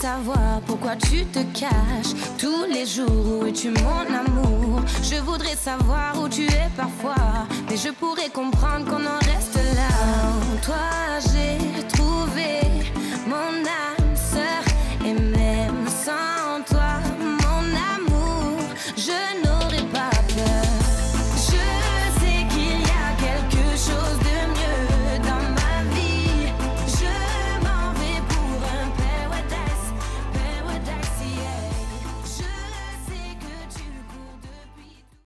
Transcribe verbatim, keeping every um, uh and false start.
savoir pourquoi tu te caches tous les jours. Où es-tu mon amour? Je voudrais savoir où tu es parfois, mais je pourrais comprendre qu'on en reste là. Toi